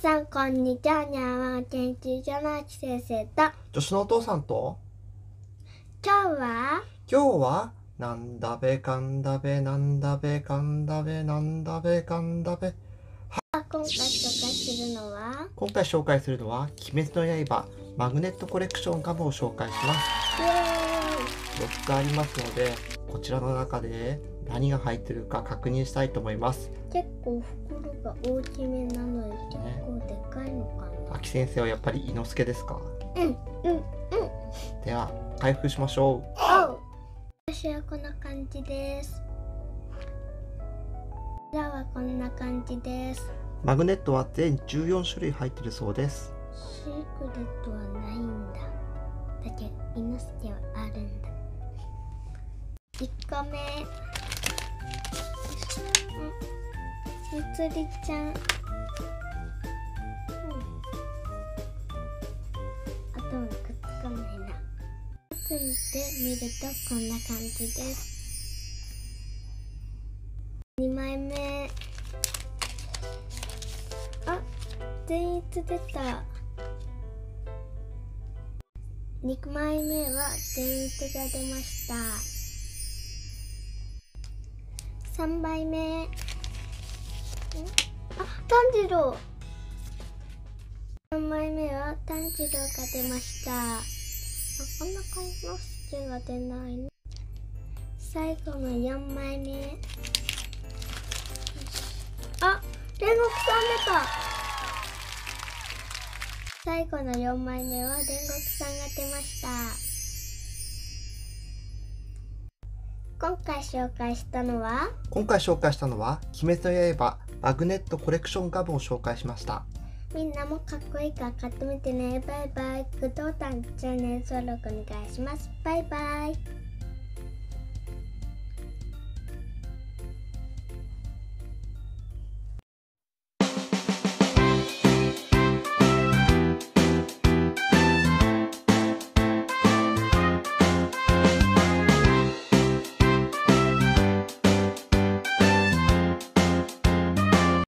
さんこんにちは。にゃーわ研究所の秋先生と助手のお父さんと今日はなんだべかんだべなんだべかんだべなんだべかんだべ。今回紹介するのは鬼滅の刃マグネットコレクションガムを紹介します。4つありますので、こちらの中で何が入っているか確認したいと思います。 結構袋が大きめなので結構でかいのかな。 秋先生はやっぱり伊之助ですか？ うんでは開封しましょう。 私はこんな感じです。こちらはこんな感じです。 マグネットは全14種類入っているそうです。 シークレットはないんだ。だけど伊之助はあるんだ。1個目、ゆつりちゃん、あとはくっつかないな。よく見てみるとこんな感じです。2枚目、あ、善逸出た。2枚目は善逸が出ました。3枚目、あ、炭治郎。4枚目は炭治郎が出ました。こんな感じの助が出ないね。最後の4枚目、あ、煉獄さん出た。最後の4枚目は煉獄さんが出ました。今回紹介したのは鬼滅の刃マグネットコレクションガムを紹介しました。 みんなもかっこいいから買ってみてね。バイバイ。グッドボタン、チャンネル登録お願いします。バイバイ。